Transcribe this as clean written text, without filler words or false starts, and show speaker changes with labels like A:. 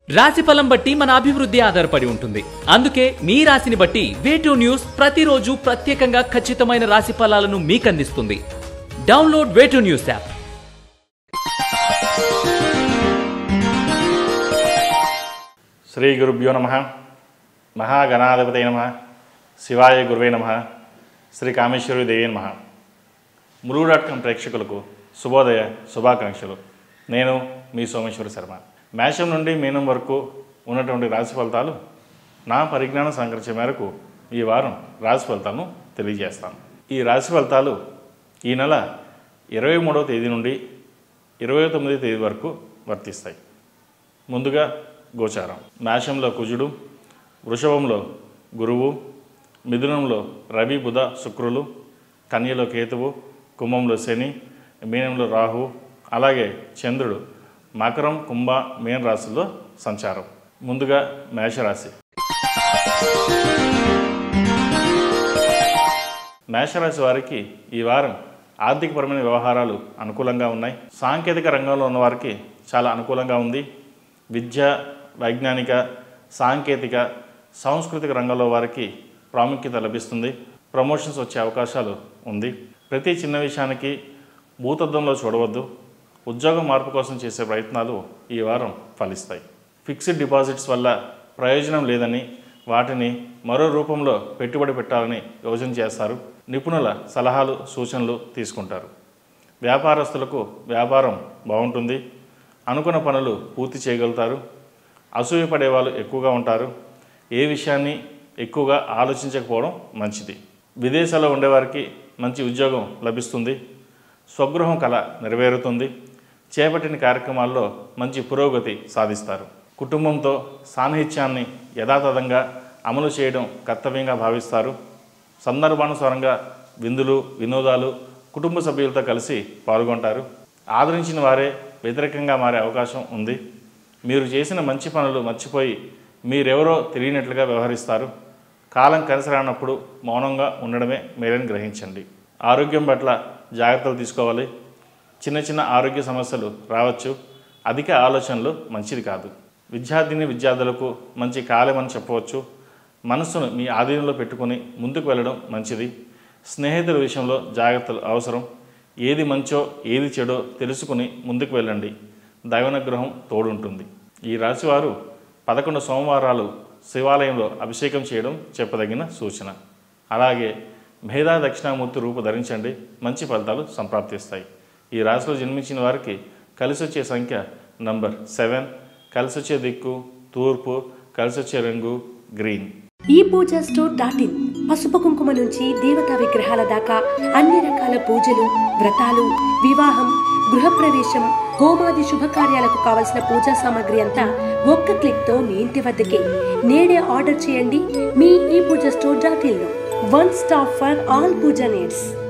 A: రాశిఫలం బట్టి మన అభివృద్ధి ఆధారపడి ఉంటుంది. అందుకే మీ రాశిని బట్టి వే2 న్యూస్ ప్రతిరోజు ప్రత్యేకంగా ఖచ్చితమైన రాశి ఫలాలను మీకు అందిస్తుంది. Download Way2 News app.
B: శ్రీ గురుభ్యో నమః. మహాగణాధిపతయ నమః. శివాయ గురువే నమః. శ్రీ కామేశ్వరి దేవి నమః. ములుగు.com ప్రేక్షకులకు శుభోదయ శుభాకాంక్షలు. నేను మీ సోమేశ్వర శర్మ. మేషం నుండి మీనం వరకు ఉన్నటువంటి రాశి ఫలితాలు నా పరిజ్ఞానం సంకరించే మేరకు ఈ వారం రాశి ఫలితాలను తెలియజేస్తాను. ఈ రాశి ఫలితాలు ఈ నెల 23వ తేదీ నుండి 29వ తేదీ వరకు వర్తిస్తాయి. ముందుగా గోచారం. మేషంలో కుజుడు, వృషభంలో గురువు, మిథునంలో రవి బుధ శుక్రులు, కన్యలో కేతువు, కుంభంలో శని, మీనంలో రాహు, అలాగే చంద్రుడు మకరం, కుంభ, మీన రాశుల్లో సంచారం. ముందుగా మేషరాశి. మేషరాశి వారికి ఈ వారం ఆర్థికపరమైన వ్యవహారాలు అనుకూలంగా ఉన్నాయి. సాంకేతిక రంగంలో ఉన్న వారికి చాలా అనుకూలంగా ఉంది. విద్య, వైజ్ఞానిక, సాంకేతిక, సాంస్కృతిక రంగంలో వారికి ప్రాముఖ్యత లభిస్తుంది. ప్రమోషన్స్ వచ్చే అవకాశాలు ఉంది. ప్రతి చిన్న విషయానికి భూతద్దంలో చూడవద్దు. ఉద్యోగ మార్పు కోసం చేసే ప్రయత్నాలు ఈ వారం ఫలిస్తాయి. ఫిక్స్డ్ డిపాజిట్స్ వల్ల ప్రయోజనం లేదని వాటిని మరో రూపంలో పెట్టుబడి పెట్టాలని యోచన చేస్తారు. నిపుణుల సలహాలు సూచనలు తీసుకుంటారు. వ్యాపారస్తులకు వ్యాపారం బాగుంటుంది. అనుకున్న పనులు పూర్తి చేయగలుగుతారు. అసూయపడే వాళ్ళు ఎక్కువగా ఉంటారు. ఏ విషయాన్ని ఎక్కువగా ఆలోచించకపోవడం మంచిది. విదేశాల్లో ఉండేవారికి మంచి ఉద్యోగం లభిస్తుంది. స్వగృహం కల నెరవేరుతుంది. చేపట్టిన కార్యక్రమాల్లో మంచి పురోగతి సాధిస్తారు. కుటుంబంతో సాన్నిహిత్యాన్ని యథాతథంగా అమలు చేయడం కర్తవ్యంగా భావిస్తారు. సందర్భానుసారంగా విందులు, వినోదాలు కుటుంబ సభ్యులతో కలిసి పాల్గొంటారు. ఆదరించిన వారే వ్యతిరేకంగా మారే అవకాశం ఉంది. మీరు చేసిన మంచి పనులు మర్చిపోయి మీరెవరో తెలియనట్లుగా వ్యవహరిస్తారు. కాలం కలిసి రానప్పుడు మౌనంగా ఉండడమే మేలని గ్రహించండి. ఆరోగ్యం పట్ల జాగ్రత్తలు తీసుకోవాలి. చిన్న చిన్న ఆరోగ్య సమస్యలు రావచ్చు. అధిక ఆలోచనలు మంచిది కాదు. విద్యార్థులకు మంచి కాలమని చెప్పవచ్చు. మనస్సును మీ ఆధీనంలో పెట్టుకుని ముందుకు వెళ్ళడం మంచిది. స్నేహితుల విషయంలో జాగ్రత్తలు అవసరం. ఏది మంచో ఏది చెడో తెలుసుకుని ముందుకు వెళ్ళండి. దైవానుగ్రహం తోడుంటుంది. ఈ రాశివారు 11 సోమవారాలు శివాలయంలో అభిషేకం చేయడం చెప్పదగిన సూచన. అలాగే మేధా దక్షిణామూర్తి రూపు ధరించండి. మంచి ఫలితాలు సంప్రాప్తిస్తాయి. ఈ రాశిలో జన్మించిన వారికి కలిసొచ్చే సంఖ్య నంబర్ 7, కలిసొచ్చే దిక్కు తూర్పు, కలిసొచ్చే రంగు గ్రీన్.
C: ఈ పూజా స్టోర్.in పసుపు కుంకుమ నుంచి దేవతా విగ్రహాల దాకా అన్ని రకాల పూజలు, వ్రతాలు, వివాహం, గృహప్రవేశం, హోమాది శుభకార్యాలకు కావలసిన పూజా సామాగ్రి అంతా ఒక్క క్లిక్ తో మీ ఇంటి వద్దకే. నేడే ఆర్డర్ చేయండి మీ ఈ పూజా స్టోర్.in లో. One stop for all puja needs.